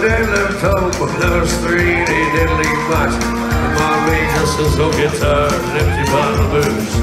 dad left home when I was 3 and he didn't leave much. And Mom made just his old guitar and an empty bottle of booze.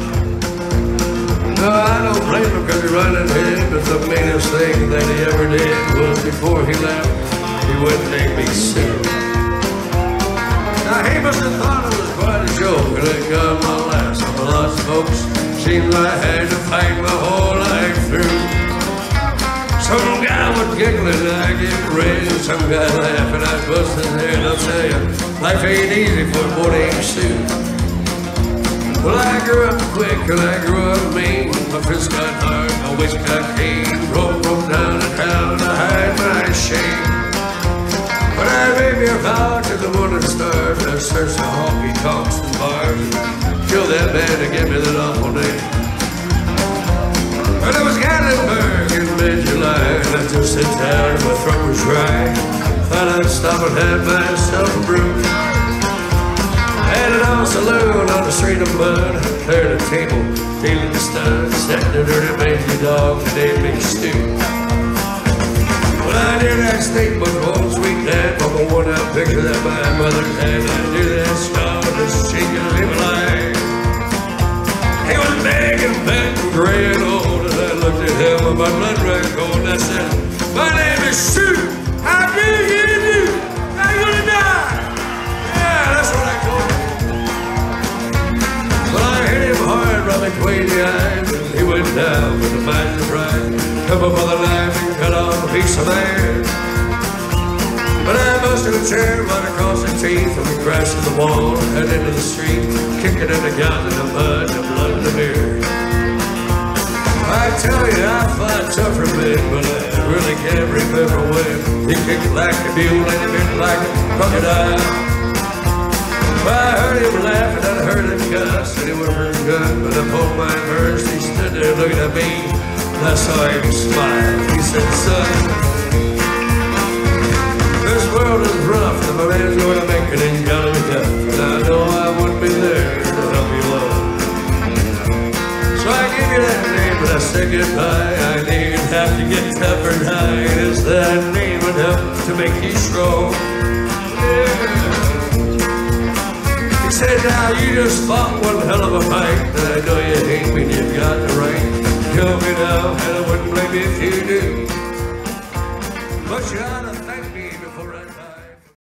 No, I don't blame him because he running ahead, but the meanest thing that he ever did was before he left, he wouldn't make me sick. Now he must have thought it was quite a joke, and it got my last. I'm a lot of folks, seems I had to fight my whole life through. Some guy was giggling and I get red, and some guy laughing, I bust his head. I'll tell you, life ain't easy for a boy named Sue. Well, I grew up quick and I grew up mean. My fist got hard, my waist got keen. Rolled from town to town to hide my shame. But I made me a vow to the morning stars. I searched the honky-tonks and bars and killed that man to give me that awful name. But it was Gatlinburg in mid-July, and I just sat down and my throat was dry. Thought I'd stop and have myself a brew. Had an old saloon on the street of mud, cleared a table, dealing the studs, sat in a dirty mangy dog and ate big stew. Well, I knew that steak was old sweet dad from a worn-out picture that my mother had. I knew that scar was shaking him alive. He was big and fat and gray and old, and I looked at him with my blood ran cold, and I said, "My name is Sue. How do you do? How you gonna die?" Yeah, that's what I told him. Well, I hit him hard right between the eyes, and he went down with the miser's right. Come up with a knife and cut off a piece of man. But I busted a chair right across the teeth, and we crashed to the wall and headed into the street, kicking in the guns in the mud, the blood in the beer. I tell you, I fought tougher men, but I really can't remember when. He kicked like a mule and he bit like a crocodile. I heard him laugh and I heard him cuss, and he was hurt good, but I pulled my first. He stood there looking at me, and I saw him smile. He said, "Son, this world is rough, and my man's going to make it in Galley Duff, and I know I wouldn't be there to help you along. So I give you that name, but I said goodbye. I knew you'd have to get tougher and high, and it's that name would help to make you strong." Yeah. He said, "Now you just fought one hell of a fight, and I know you hate me and you've got the right. Kill me now, and I wouldn't blame you if you do. But you ought to